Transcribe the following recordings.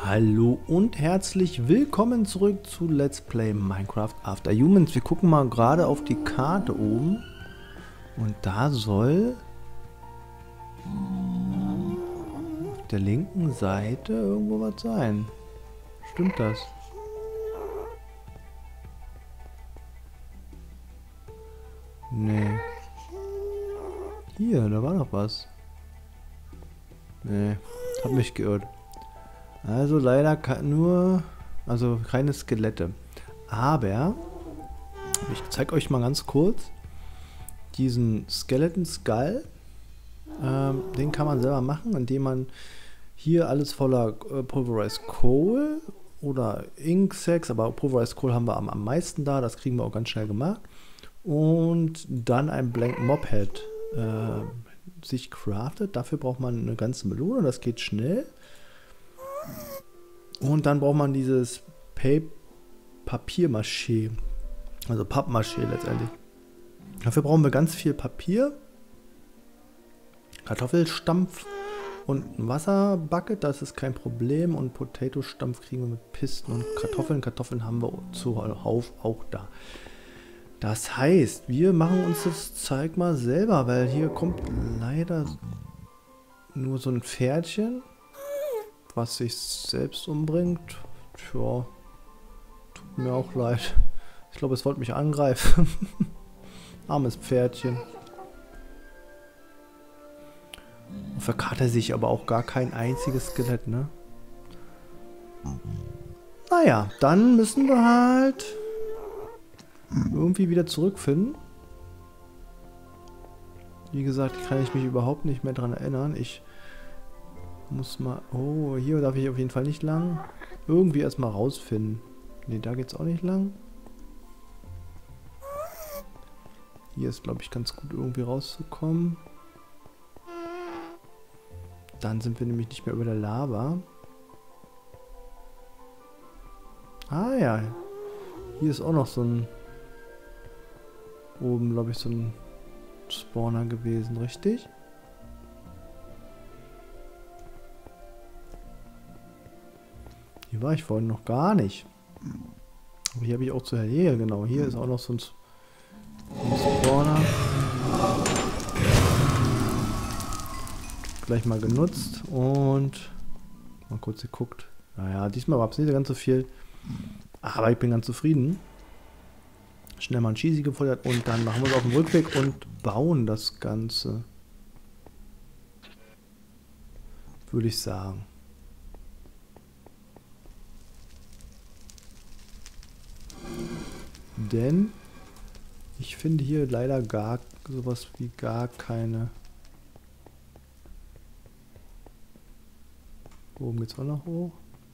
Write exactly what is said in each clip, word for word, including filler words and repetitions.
Hallo und herzlich willkommen zurück zu Let's Play Minecraft After Humans. Wir gucken mal gerade auf die Karte oben und da soll auf der linken Seite irgendwo was sein. Stimmt das? Nee. Hier, da war noch was. Nee, hab mich geirrt. Also leider nur, also keine Skelette. Aber, ich zeige euch mal ganz kurz, diesen Skeleton Skull, ähm, den kann man selber machen, indem man hier alles voller äh, Pulverized Coal oder Ink Sacks, aber Pulverized Coal haben wir am, am meisten da, das kriegen wir auch ganz schnell gemacht. Und dann ein Blank Mob Head äh, sich craftet. Dafür braucht man eine ganze Melone, das geht schnell. Und dann braucht man dieses Papiermaché, also Pappmaché letztendlich. Dafür brauchen wir ganz viel Papier, Kartoffelstampf und ein Wasserbucket, das ist kein Problem. Und Potato-Stampf kriegen wir mit Pisten und Kartoffeln. Kartoffeln haben wir zuhauf auch da. Das heißt, wir machen uns das Zeug mal selber, weil hier kommt leider nur so ein Pferdchen, was sich selbst umbringt. Tja, tut mir auch leid. Ich glaube, es wollte mich angreifen. Armes Pferdchen. Auf der Karte sehe ich aber auch gar kein einziges Skelett, ne? Naja, dann müssen wir halt irgendwie wieder zurückfinden. Wie gesagt, kann ich mich überhaupt nicht mehr dran erinnern. Ich muss mal... Oh, hier darf ich auf jeden Fall nicht lang. Irgendwie erstmal rausfinden. Ne, da geht's auch nicht lang. Hier ist, glaube ich, ganz gut irgendwie rauszukommen. Dann sind wir nämlich nicht mehr über der Lava. Ah ja. Hier ist auch noch so ein... Oben, glaube ich, so ein Spawner gewesen, richtig? Hier war ich vorhin noch gar nicht. Aber hier habe ich auch zu her, genau. Hier ist auch noch so ein, ein Spawner. Gleich mal genutzt und mal kurz geguckt. Naja, diesmal war es nicht ganz so viel. Aber ich bin ganz zufrieden. Schnell mal ein Cheesy gefeuert und dann machen wir es auf dem Rückweg und bauen das Ganze. Würde ich sagen. Denn ich finde hier leider gar sowas wie gar keine. Oben geht's auch noch hoch.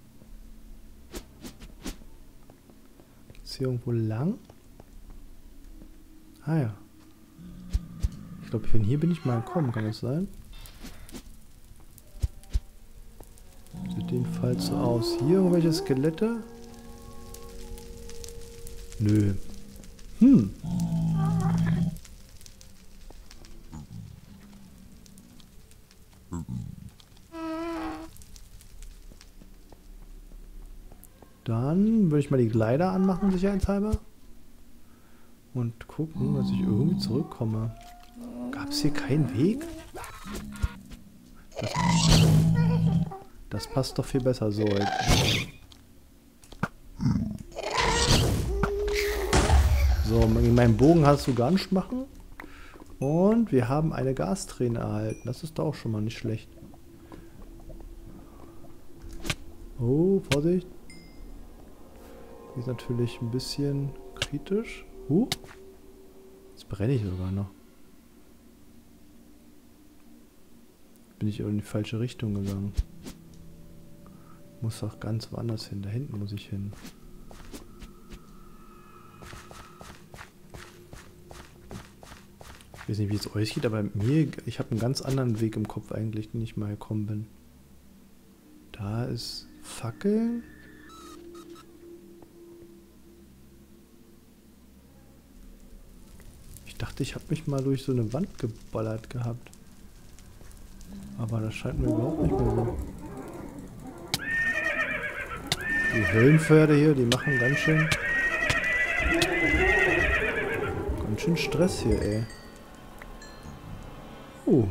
Geht's hier irgendwo lang? Ah ja. Ich glaube, von hier bin ich mal gekommen, kann das sein? Sieht jedenfalls so aus. Hier irgendwelche Skelette? Nö. Hm. Dann würde ich mal die Kleider anmachen, sicherheitshalber. Und gucken, dass ich irgendwie zurückkomme. Gab es hier keinen Weg? Das, das passt doch viel besser so. So, meinen Bogen hast du gar nicht machen. Und wir haben eine Gasträne erhalten. Das ist doch auch schon mal nicht schlecht. Oh, Vorsicht. Die ist natürlich ein bisschen kritisch. Huh. Jetzt brenne ich sogar noch. Bin ich in die falsche Richtung gegangen. Muss doch ganz woanders hin. Da hinten muss ich hin. Ich weiß nicht, wie es euch geht, aber mir, ich habe einen ganz anderen Weg im Kopf eigentlich, den ich mal gekommen bin. Da ist Fackeln. Ich dachte, ich habe mich mal durch so eine Wand geballert gehabt. Aber das scheint mir überhaupt nicht mehr so. Die Höllenpferde hier, die machen ganz schön... Ganz schön Stress hier, ey. Uh.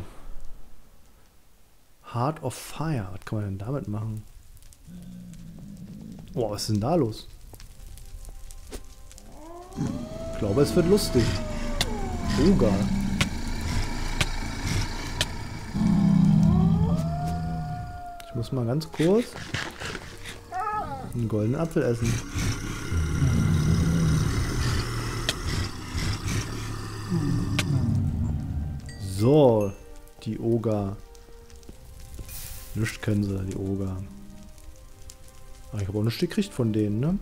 Heart of Fire. Was kann man denn damit machen? Boah, was ist denn da los? Ich glaube, es wird lustig. Oga. Ich muss mal ganz kurz einen goldenen Apfel essen. So, die Oga. Nichts können sie, die Oga. Aber ich habe auch nichts gekriegt von denen, ne?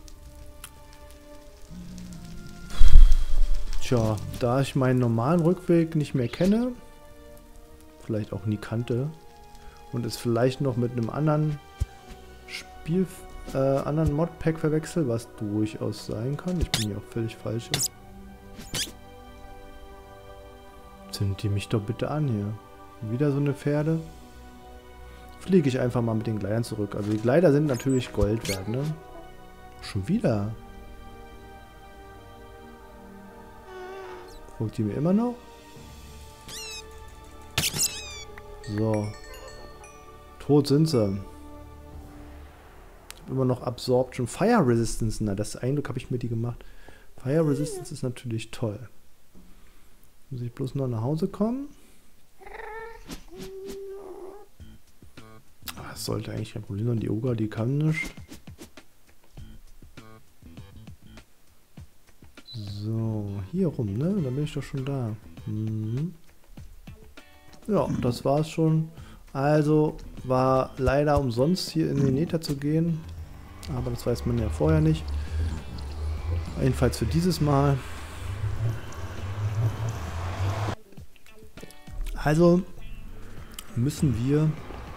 Tja, da ich meinen normalen Rückweg nicht mehr kenne, vielleicht auch nie kannte, und es vielleicht noch mit einem anderen Spiel, äh, anderen Modpack verwechsel, was durchaus sein kann. Ich bin hier auch völlig falsch. Zünd die mich doch bitte an hier. Wieder so eine Pferde. Fliege ich einfach mal mit den Gleitern zurück. Also die Gleiter sind natürlich Gold wert, ne? Schon wieder. Folgt die mir immer noch? So. Tot sind sie. Ich habe immer noch Absorption. Fire Resistance. Na, das Eindruck habe ich mir die gemacht. Fire Resistance ist natürlich toll. Muss ich bloß noch nach Hause kommen? Das sollte eigentlich kein Problem sein. Die Oga, die kann nicht. So, hier rum, ne? Da bin ich doch schon da. Mhm. Ja, das war's schon. Also war leider umsonst hier in den Nether zu gehen. Aber das weiß man ja vorher nicht. Jedenfalls für dieses Mal. Also müssen wir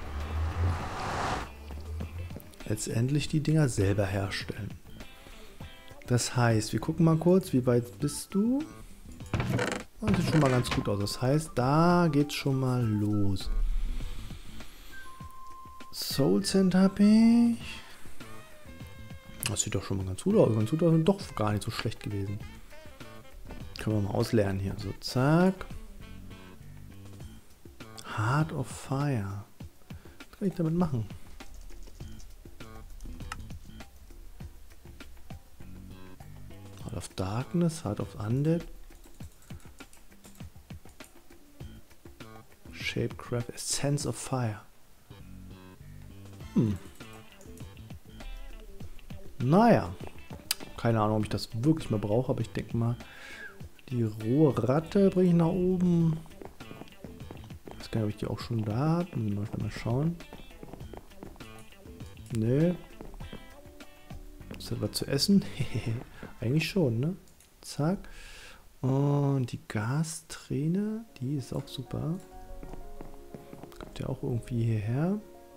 letztendlich die Dinger selber herstellen. Das heißt, wir gucken mal kurz, wie weit bist du? Das sieht schon mal ganz gut aus. Das heißt, da geht's schon mal los. Soul Cent habe ich. Das sieht doch schon mal ganz gut aus. Ganz gut aus und doch gar nicht so schlecht gewesen. Können wir mal auslernen hier. So, zack. Heart of Fire. Was kann ich damit machen? Heart of Darkness, Heart of Undead. Shapecraft, Essence of Fire. Hm. Naja. Keine Ahnung, ob ich das wirklich mal brauche, aber ich denke mal, die rohe Ratte bringe ich nach oben. Ich weiß gar nicht, ob ich die auch schon da habe. Mal schauen. Nee. Ist das was zu essen? Eigentlich schon, ne? Zack. Und die Gasträne, die ist auch super. Kommt ja auch irgendwie hierher.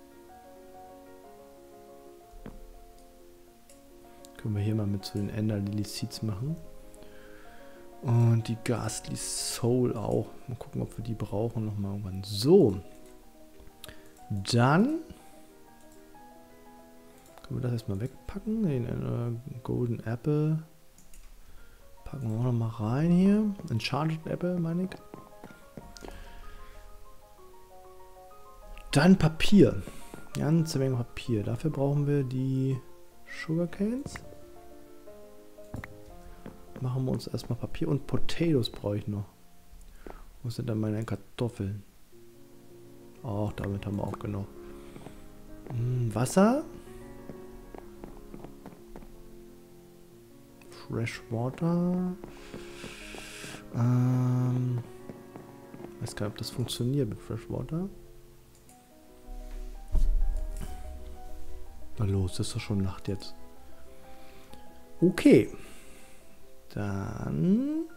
Können wir hier mal mit so den Ender Lily Seeds machen. Und die Ghastly Soul auch. Mal gucken, ob wir die brauchen nochmal irgendwann. So. Dann können wir das erstmal wegpacken. Den äh, Golden Apple packen wir auch nochmal rein hier. Enchanted Apple, meine ich. Dann Papier. Ganze Menge Papier. Dafür brauchen wir die Sugarcanes. Machen wir uns erstmal Papier und Potatoes brauche ich noch. Wo sind dann meine Kartoffeln? Ach, damit haben wir auch genug. Hm, Wasser. Fresh Water. Ähm, weiß gar nicht, ob das funktioniert mit Fresh Water. Na los, das ist doch schon Nacht jetzt. Okay. Dann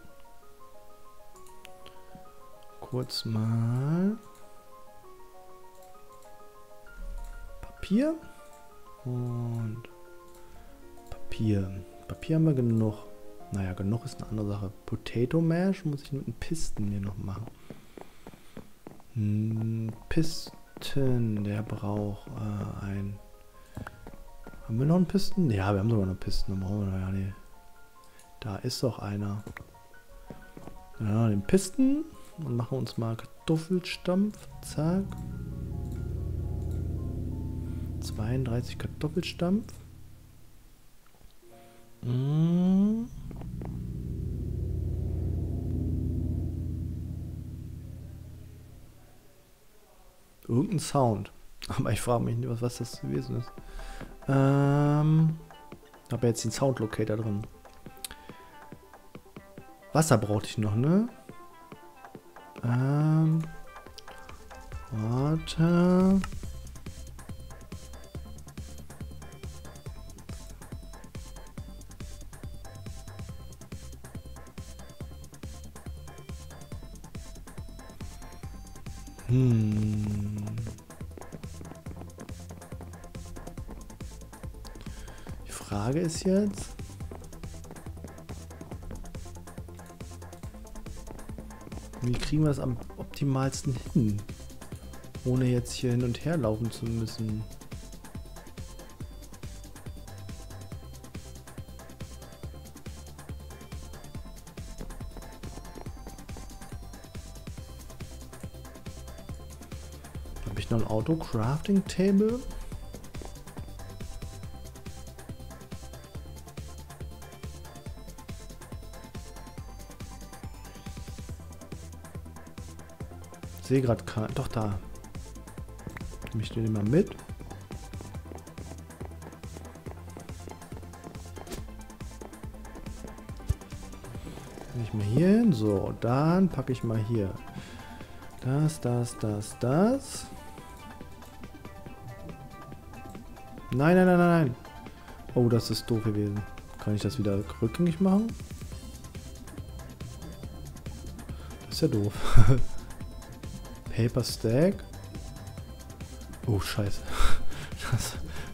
kurz mal Papier und Papier. Papier haben wir genug. Naja, genug ist eine andere Sache. Potato Mash muss ich mit einem Pisten mir noch machen. Hm, Pisten, der braucht äh, ein Haben wir noch einen Pisten? Ja, wir haben sogar noch Pisten. Dann brauchen wir noch ja nicht. Da ist doch einer. Ja, den Pisten. Und machen uns mal Kartoffelstampf. Zack. zweiunddreißig Kartoffelstampf. Mm. Irgendein Sound. Aber ich frage mich nicht, was, was das gewesen ist. Ähm, habe jetzt den Sound Locator drin. Wasser brauchte ich noch, ne? Ähm, warte. Hm. Die Frage ist jetzt, wie kriegen wir das am optimalsten hin, ohne jetzt hier hin und her laufen zu müssen? Habe ich noch ein Auto-Crafting-Table? Ich sehe gerade kein. Doch, da. Nehme ich den mal mit. Nehme ich mal hier hin. So, dann packe ich mal hier. Das, das, das, das. Nein, nein, nein, nein, nein. Oh, das ist doof gewesen. Kann ich das wieder rückgängig machen? Das ist ja doof. Paper Stack. Oh, scheiße. Das.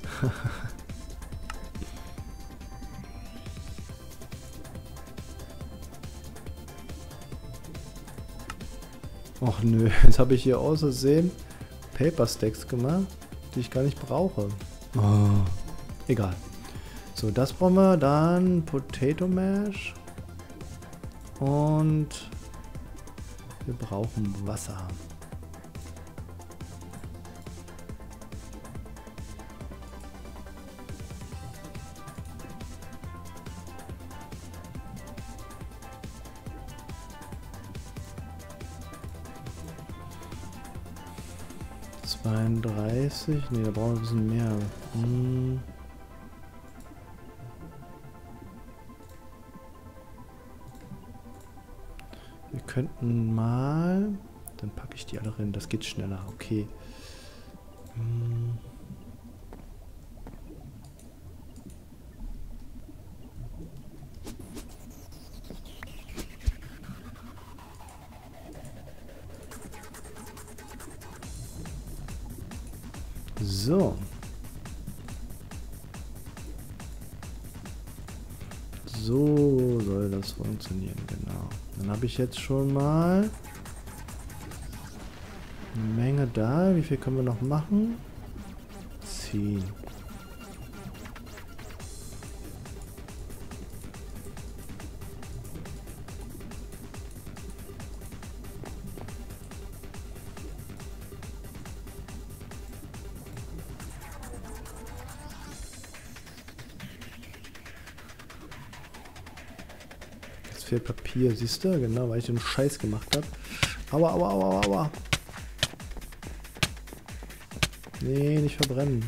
Och nö, jetzt habe ich hier aus Versehen Paper Stacks gemacht, die ich gar nicht brauche. Oh, egal. So, das brauchen wir. Dann Potato Mash. Und wir brauchen Wasser. zweiunddreißig. Ne, da brauchen wir ein bisschen mehr. Hm. Wir könnten mal... Dann packe ich die alle rein. Das geht schneller. Okay. Hm. So. So soll das funktionieren, genau. Dann habe ich jetzt schon mal eine Menge da. Wie viel können wir noch machen? zehn. Fehlt Papier, siehst du? Genau, weil ich den Scheiß gemacht habe. Aua, aua, aua, aua. Nee, nicht verbrennen.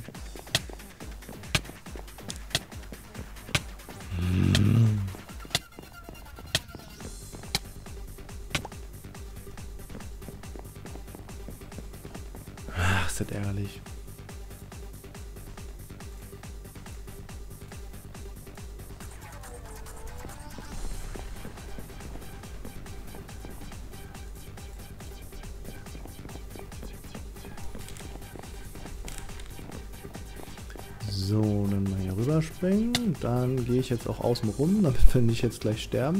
Hm. Ach, ist das ärgerlich. So, dann mal hier rüber springen. Dann gehe ich jetzt auch außen rum, damit wir nicht jetzt gleich sterben.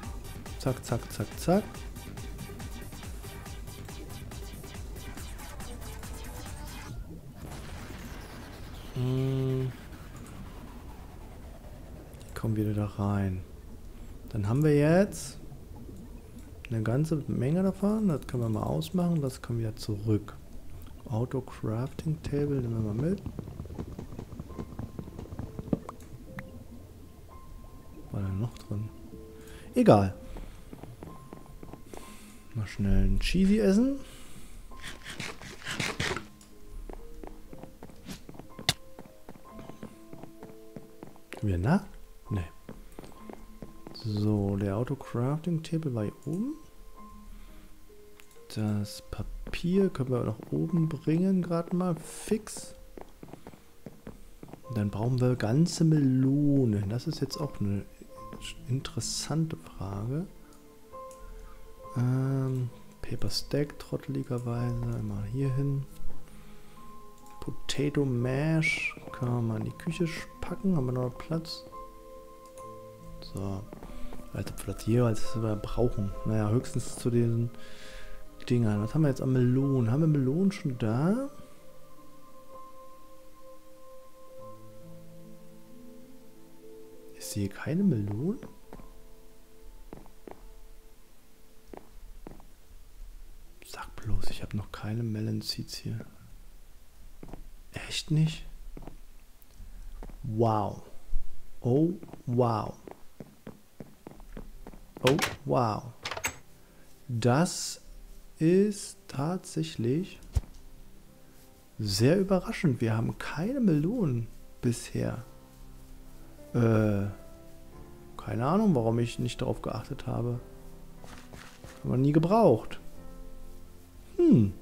Zack, zack, zack, zack. Die kommen wieder da rein. Dann haben wir jetzt eine ganze Menge davon. Das können wir mal ausmachen. Das kommt wieder zurück. Auto Crafting Table nehmen wir mal mit. War da noch drin? Egal. Mal schnell ein Cheesy essen. Wieder nach? Ne. So, der Auto Crafting Table war hier oben. Das Papier können wir nach oben bringen, gerade mal fix. Dann brauchen wir ganze Melonen. Das ist jetzt auch eine interessante Frage. Ähm, Paper Stack, trotteligerweise. Einmal hier hin. Potato Mash. Können wir mal in die Küche packen. Haben wir noch Platz? So. Als ob wir das hier als wir brauchen. Naja, höchstens zu den Dingern. Was haben wir jetzt an Melonen? Haben wir Melonen schon da? Ich sehe keine Melonen. Sag bloß, ich habe noch keine Melon Seeds hier. Echt nicht? Wow. Oh, wow. Oh, wow. Das ist tatsächlich sehr überraschend. Wir haben keine Melonen bisher. Äh, keine Ahnung, warum ich nicht darauf geachtet habe. Haben wir nie gebraucht. Hm.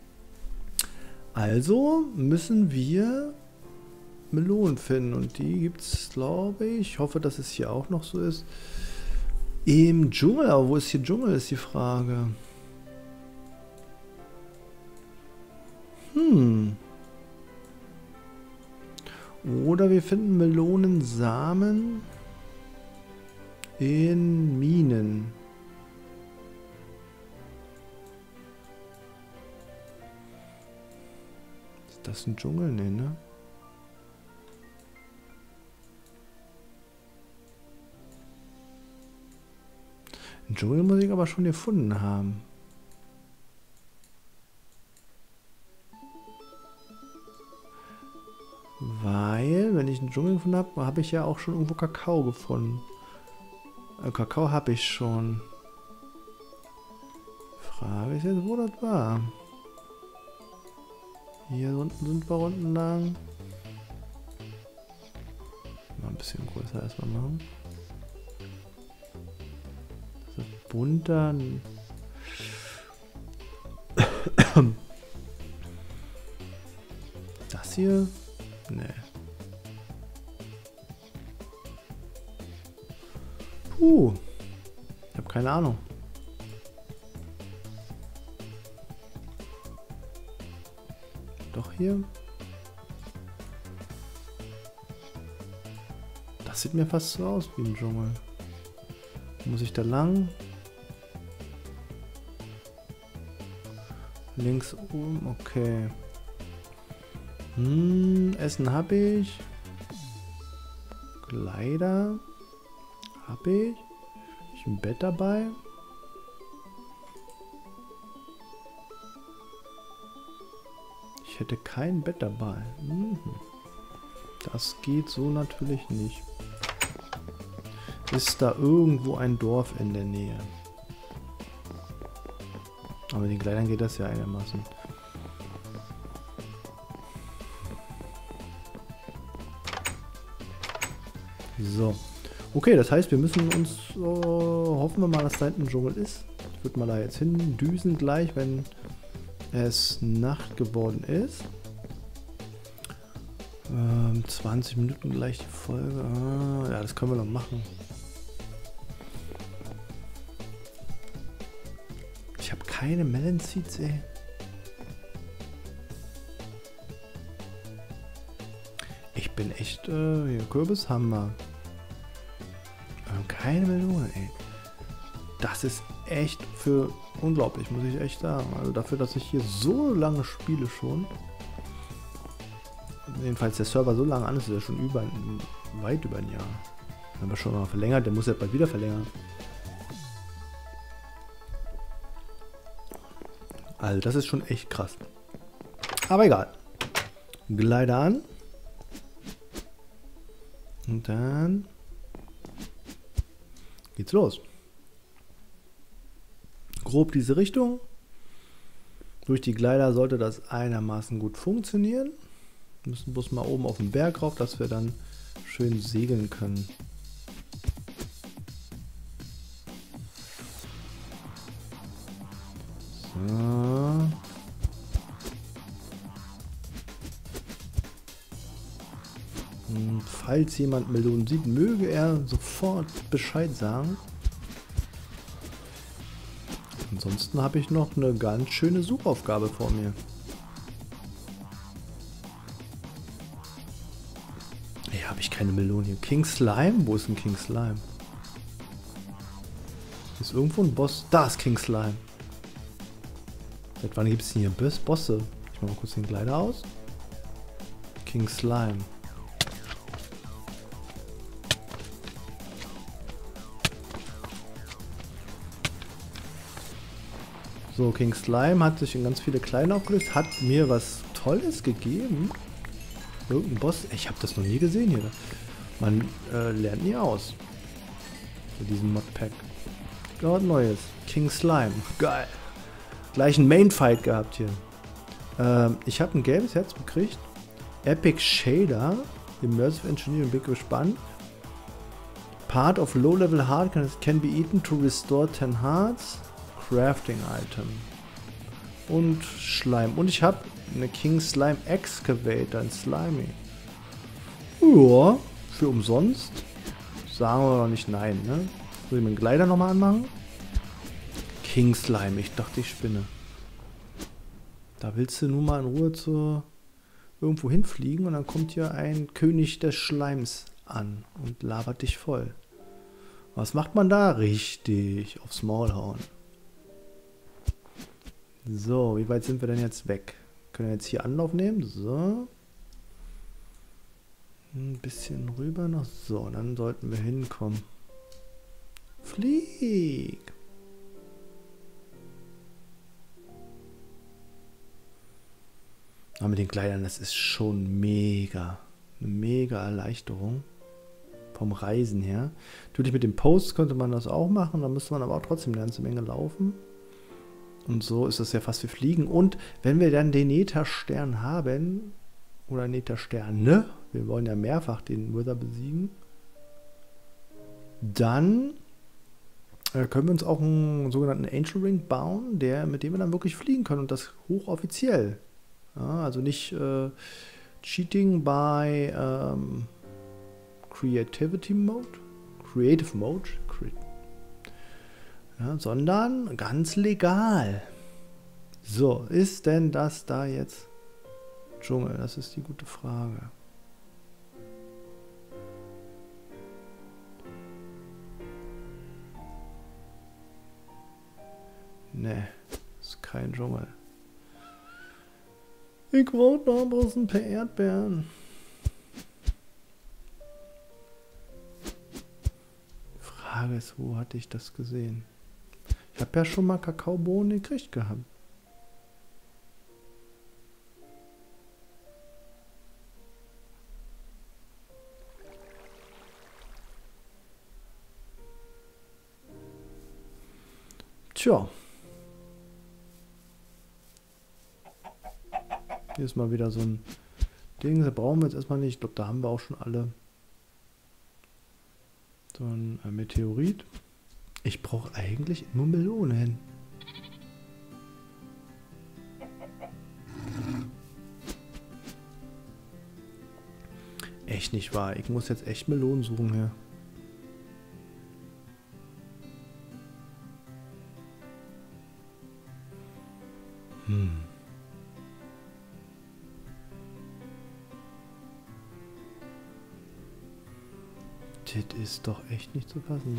Also müssen wir Melonen finden. Und die gibt es, glaube ich, ich hoffe, dass es hier auch noch so ist, im Dschungel. Aber wo ist hier Dschungel, ist die Frage. Hm. Oder wir finden Melonensamen in Minen. Ist das ein Dschungel? Nee, ne? Ein Dschungel muss ich aber schon gefunden haben. Weil, wenn ich einen Dschungel gefunden habe, habe ich ja auch schon irgendwo Kakao gefunden. Äh, Kakao habe ich schon. Frage ist jetzt, wo das war. Hier unten sind wir unten lang. Mal ein bisschen größer erstmal machen. Das ist bunter. Das hier? Nee. Puh. Ich habe keine Ahnung. Doch hier. Das sieht mir fast so aus wie ein Dschungel. Muss ich da lang? Links oben, okay. Hm, Essen habe ich. Kleider habe ich. Habe ich ein Bett dabei? Ich hätte kein Bett dabei. Mhm. Das geht so natürlich nicht. Ist da irgendwo ein Dorf in der Nähe? Aber den Kleidern geht das ja einigermaßen. So. Okay, das heißt, wir müssen uns, äh, hoffen wir mal, dass da hinten ein Dschungel ist. Ich würde mal da jetzt hin düsen gleich, wenn es Nacht geworden ist. Ähm, zwanzig Minuten gleich die Folge. Ah, ja, das können wir noch machen. Ich habe keine Melon Seeds, ey. Ich bin echt, äh, hier, Kürbis haben wir. Keine Melone, ey. Das ist echt für unglaublich, muss ich echt sagen. Also dafür, dass ich hier so lange spiele schon. jedenfalls der Server so lange an ist, ist er schon über, weit über ein Jahr. Haben wir schon mal verlängert, der muss ja bald wieder verlängern. Also das ist schon echt krass. Aber egal. Glider an. Und dann geht's los. Grob diese Richtung. Durch die Glider sollte das einigermaßen gut funktionieren. Wir müssen bloß mal oben auf den Berg rauf, dass wir dann schön segeln können. So. Falls jemand Melonen sieht, möge er sofort Bescheid sagen. Ansonsten habe ich noch eine ganz schöne Suchaufgabe vor mir. Hier habe ich keine Melone hier. King Slime? Wo ist ein King Slime? Ist irgendwo ein Boss? Da ist King Slime. Seit wann gibt es denn hier Bosse? Ich mache mal kurz den Glider aus. King Slime. So, King Slime hat sich in ganz viele kleine aufgelöst, hat mir was Tolles gegeben. Irgendein Boss, ich habe das noch nie gesehen hier. Man äh, lernt nie aus. Für diesen Modpack. Gerade Neues. King Slime. Geil. Gleich einen Main-Fight gehabt hier. Ähm, ich habe ein gelbes Herz gekriegt. Epic Shader. Immersive Engineering, bin gespannt. Part of low-level heart can, can be eaten to restore ten hearts. Crafting Item. Und Schleim. Und ich habe eine King Slime Excavator, ein Slimy. Ja, für umsonst. Sagen wir doch nicht nein, ne? Soll ich meinen Glider nochmal anmachen? King Slime, ich dachte, ich spinne. Da willst du nun mal in Ruhe zu irgendwo hinfliegen und dann kommt hier ein König des Schleims an und labert dich voll. Was macht man da? Richtig, aufs Maul hauen. So, wie weit sind wir denn jetzt weg? Können wir jetzt hier Anlauf nehmen? So. Ein bisschen rüber noch. So, dann sollten wir hinkommen. Flieg! Aber mit den Kleidern, das ist schon mega. Eine mega Erleichterung. Vom Reisen her. Natürlich mit dem Post könnte man das auch machen. Da müsste man aber auch trotzdem eine ganze Menge laufen. Und so ist es ja fast wie Fliegen. Und wenn wir dann den Nether-Stern haben, oder Nether-Sterne, wir wollen ja mehrfach den Wither besiegen, dann äh, können wir uns auch einen sogenannten Angel Ring bauen, der, mit dem wir dann wirklich fliegen können und das hochoffiziell. Ja, also nicht äh, Cheating by ähm, Creativity Mode, Creative Mode, ja, sondern ganz legal. So, ist denn das da jetzt Dschungel? Das ist die gute Frage. Ne, ist kein Dschungel. Ich wollte noch bloß ein paar Erdbeeren. Frage ist, wo hatte ich das gesehen? Ich habe ja schon mal Kakaobohnen gekriegt gehabt. Tja. Hier ist mal wieder so ein Ding. Da brauchen wir jetzt erstmal nicht. Ich glaube, da haben wir auch schon alle. So ein Meteorit. Ich brauche eigentlich nur Melonen. Echt nicht wahr. Ich muss jetzt echt Melonen suchen hier. Hm. Das ist doch echt nicht zu fassen.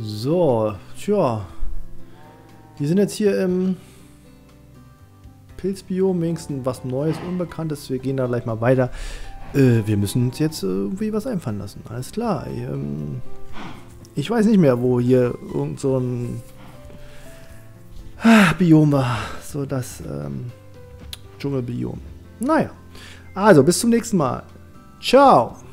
So, tja. Die sind jetzt hier im Pilzbiom, wenigstens was Neues, Unbekanntes. Wir gehen da gleich mal weiter. Äh, wir müssen uns jetzt irgendwie was einfallen lassen. Alles klar. Ich, ähm, ich weiß nicht mehr, wo hier irgend so ein ah, Biom war. So das ähm, Dschungelbiom. Naja. Also, bis zum nächsten Mal. Ciao.